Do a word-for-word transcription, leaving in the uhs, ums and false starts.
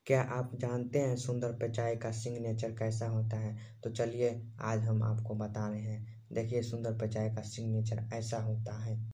क्या आप जानते हैं सुंदर पिचाई का सिग्नेचर कैसा होता है? तो चलिए आज हम आपको बता रहे हैं। देखिए सुंदर पिचाई का सिग्नेचर ऐसा होता है।